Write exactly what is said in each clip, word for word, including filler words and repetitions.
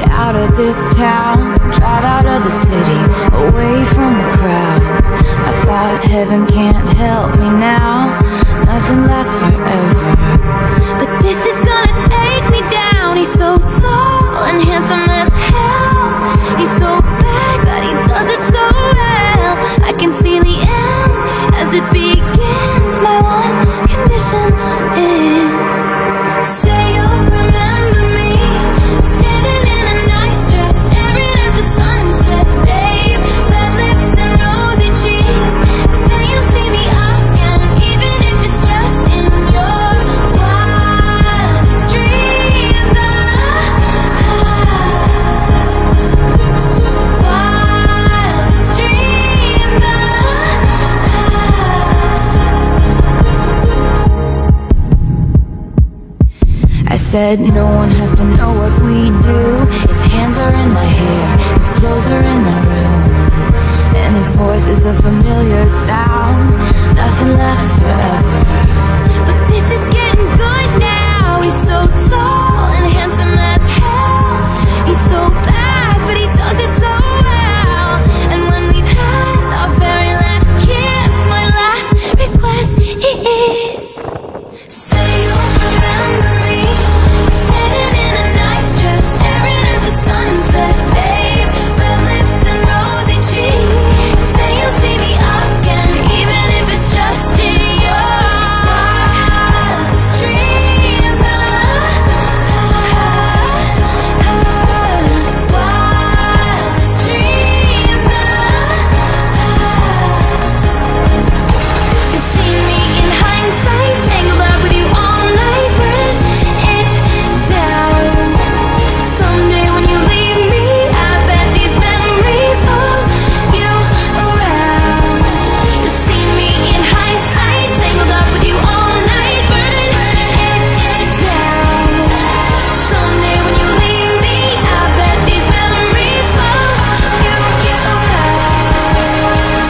out of this town, drive out of the city, away from the crowds. I thought heaven can't help me now, nothing lasts forever. But this is gonna take me down. He's so tall and handsome as hell. He's so bad, but he does it so well. I can see the end as it begins. My one condition is, say you'll remember me, standing in a nice dress, staring at the sunset, babe. Red lips and rosy cheeks. Say you'll see me again, even if it's just in your wildest dreams. Ah, ah, wildest dreams. Ah, ah. I said no one has to know what we do. His hands are in my hair, his clothes are in my room, and his voice is a familiar sound. Nothing lasts forever, but this is getting good now. He's so tall and handsome as hell. He's so bad, but he does it so well. And when we've had our very last kiss, my last request is, say you'll remember me, standing in a nice dress, staring at the sunset, babe. Red lips and rosy cheeks. Say you'll see me again, even if it's just in your wildest dreams. Ah, ah, ah, wildest dreams. Ah, ah. You'll see me in hindsight, tangled up with you all night, burning it down. Someday when you leave me, I bet these memories follow you around. You'll see me in hindsight, tangled up with you all night, burning it down. Someday when you leave me, I bet these memories follow you around.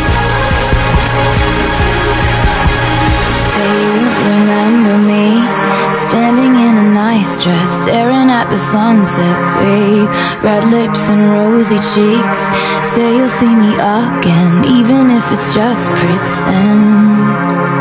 Say you remember me, standing in a nice dress, staring at the sunset, babe. Red lips and rosy cheeks. Say you'll see me again, even if it's just pretend.